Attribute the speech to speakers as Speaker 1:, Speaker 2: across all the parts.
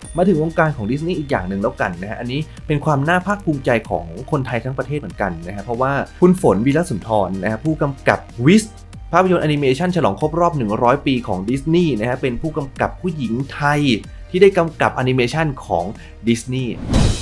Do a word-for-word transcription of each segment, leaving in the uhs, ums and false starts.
Speaker 1: มาถึงวงการของดิสนีย์อีกอย่างหนึ่งแล้วกันนะฮะอันนี้เป็นความน่าภาคภูมิใจของคนไทยทั้งประเทศเหมือนกันนะฮะเพราะว่าคุณฝน วีระสุนทรนะฮะผู้กำกับวิสภาพยนตร์แอนิเมชันฉลองครบรอบหนึ่งร้อยปีของดิสนีย์นะฮะเป็นผู้กำกับผู้หญิงไทยที่ได้กำกับแอนิเมชันของดิสนีย์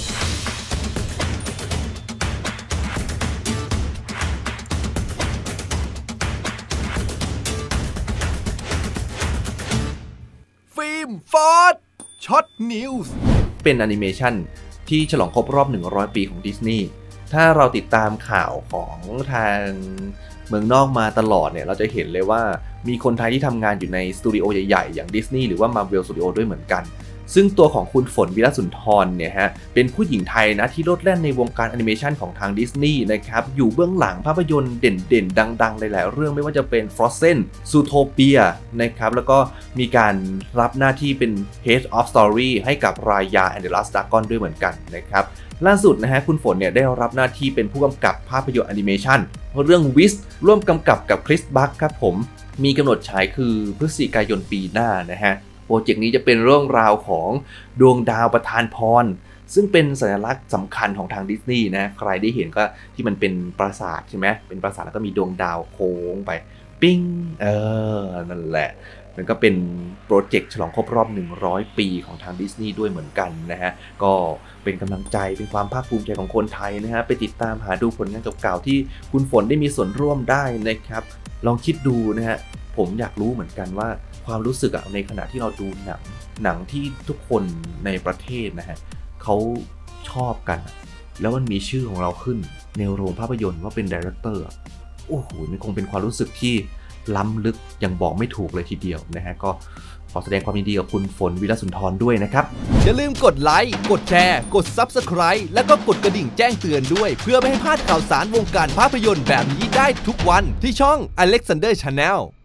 Speaker 2: ฟิล์มฟอร์ดช็อตนิวส์
Speaker 1: เป็นแอนิเมชันที่ฉลองครบรอบหนึ่งร้อยปีของดิสนีย์ถ้าเราติดตามข่าวของทางเมืองนอกมาตลอดเนี่ยเราจะเห็นเลยว่ามีคนไทยที่ทำงานอยู่ในสตูดิโอใหญ่ๆอย่างดิสนีย์หรือว่า Marvel Studio ด้วยเหมือนกันซึ่งตัวของคุณฝน วีระสุนทรเนี่ยฮะเป็นผู้หญิงไทยนะที่โลดแล่นในวงการแอนิเมชันของทางดิสนีย์นะครับอยู่เบื้องหลังภาพยนตร์เด่นๆดังๆหลายๆเรื่องไม่ว่าจะเป็น Frozen Zootopia นะครับแล้วก็มีการรับหน้าที่เป็น Head of Story ให้กับ Raya and the Last Dragon ด้วยเหมือนกันนะครับล่าสุดนะฮะคุณฝนเนี่ยได้รับหน้าที่เป็นผู้กำกับภาพยนตร์แอนิเมชันเรื่อง วิส ร่วมกำกับกับคริส บัคครับผมมีกำหนดฉายคือพฤศจิกายนปีหน้านะฮะโปรเจกต์นี้จะเป็นเรื่องราวของดวงดาวประทานพรซึ่งเป็นสัญลักษณ์สำคัญของทางดิสนีย์นะใครได้เห็นก็ที่มันเป็นปราสาทใช่ไหมเป็นปราสาทแล้วก็มีดวงดาวโค้งไปปิ้งเออนั่นแหละมันก็เป็นโปรเจกต์ฉลองครบรอบหนึ่งร้อยปีของทางดิสนีย์ด้วยเหมือนกันนะฮะก็เป็นกำลังใจเป็นความภาคภูมิใจของคนไทยนะฮะไปติดตามหาดูผลงานเก่าๆที่คุณฝนได้มีส่วนร่วมได้นะครับลองคิดดูนะฮะผมอยากรู้เหมือนกันว่าความรู้สึกอะในขณะที่เราดูหนังหนังที่ทุกคนในประเทศนะฮะเขาชอบกันแล้วมันมีชื่อของเราขึ้นในโรงภาพยนตร์ว่าเป็นไดเรคเตอร์โอ้โหมันคงเป็นความรู้สึกที่ล้ำลึกยังบอกไม่ถูกเลยทีเดียวนะฮะก็ขอแสดงความยินดีกับคุณฝน วีระสุนทรด้วยนะครับ
Speaker 2: อย่าลืมกดไลค์กดแชร์กด ซับสไครบ์ แล้วก็กดกระดิ่งแจ้งเตือนด้วยเพื่อไม่ให้พลาดข่าวสารวงการภาพยนตร์แบบนี้ได้ทุกวันที่ช่อง Alexander Channel